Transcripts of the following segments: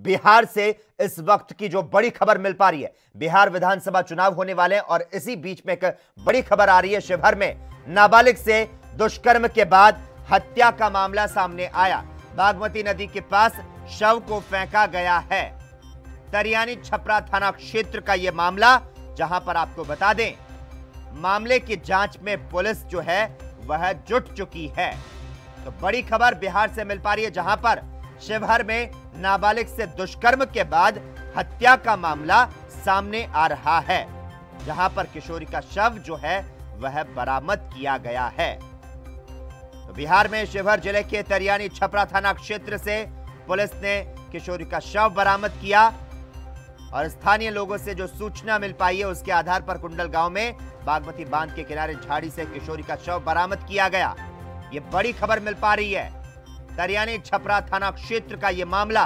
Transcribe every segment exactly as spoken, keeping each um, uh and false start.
बिहार से इस वक्त की जो बड़ी खबर मिल पा रही है, बिहार विधानसभा चुनाव होने वाले हैं और इसी बीच में एक बड़ी खबर आ रही है। शिवहर में नाबालिग से दुष्कर्म के बाद हत्या का मामला सामने आया। बागमती नदी के पास शव को फेंका गया है। तरियानी छपरा थाना क्षेत्र का यह मामला, जहां पर आपको बता दें मामले की जांच में पुलिस जो है वह जुट चुकी है। तो बड़ी खबर बिहार से मिल पा रही है, जहां पर शिवहर में नाबालिग से दुष्कर्म के बाद हत्या का मामला सामने आ रहा है, जहां पर किशोरी का शव जो है वह बरामद किया गया है। तो बिहार में शिवहर जिले के तरियानी छपरा थाना क्षेत्र से पुलिस ने किशोरी का शव बरामद किया और स्थानीय लोगों से जो सूचना मिल पाई है उसके आधार पर कुंडल गांव में बागमती बांध के किनारे झाड़ी से किशोरी का शव बरामद किया गया। ये बड़ी खबर मिल पा रही है। तरियानी छपरा थाना क्षेत्र का यह मामला,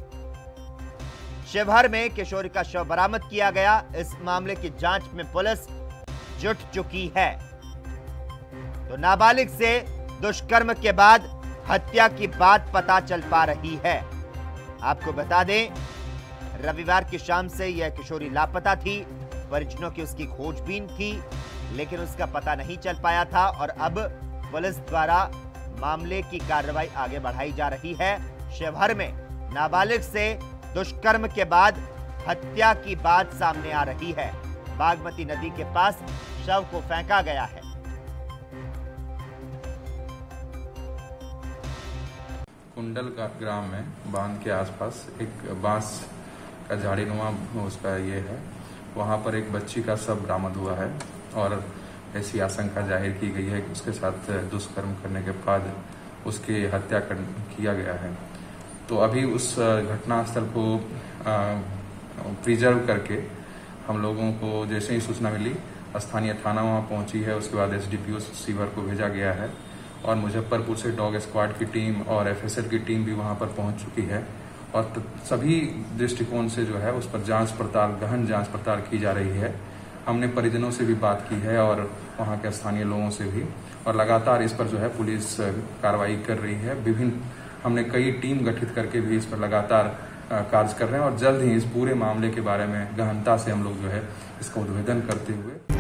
शिवहर में किशोरी का शव बरामद किया गया। इस मामले की जांच में पुलिस जुट चुकी है। तो नाबालिग से दुष्कर्म के बाद हत्या की बात पता चल पा रही है। आपको बता दें रविवार की शाम से यह किशोरी लापता थी। परिजनों की उसकी खोजबीन थी, लेकिन उसका पता नहीं चल पाया था और अब पुलिस द्वारा मामले की कार्रवाई आगे बढ़ाई जा रही है। शिवहर में नाबालिग से दुष्कर्म के बाद हत्या की बात सामने आ रही है। बागमती नदी के पास शव को फेंका गया है। कुंडल का ग्राम में बांध के आसपास एक बांस का झाड़ीनुमा उसका ये है, वहां पर एक बच्ची का शव बरामद हुआ है और ऐसी आशंका जाहिर की गई है कि उसके साथ दुष्कर्म करने के बाद उसकी हत्या कर, किया गया है। तो अभी उस घटनास्थल को प्रिजर्व करके हम लोगों को जैसे ही सूचना मिली, स्थानीय थाना वहां पहुंची है। उसके बाद एसडीपीओ शिवहर को भेजा गया है और मुजफ्फरपुर से डॉग स्क्वाड की टीम और एफएसएल की टीम भी वहां पर पहुंच चुकी है और सभी दृष्टिकोण से जो है उस पर जांच पड़ताल, गहन जांच पड़ताल की जा रही है। हमने परिजनों से भी बात की है और वहां के स्थानीय लोगों से भी, और लगातार इस पर जो है पुलिस कार्रवाई कर रही है। विभिन्न हमने कई टीम गठित करके भी इस पर लगातार कार्य कर रहे हैं और जल्द ही इस पूरे मामले के बारे में गहनता से हम लोग जो है इसका उद्भेदन करते हुए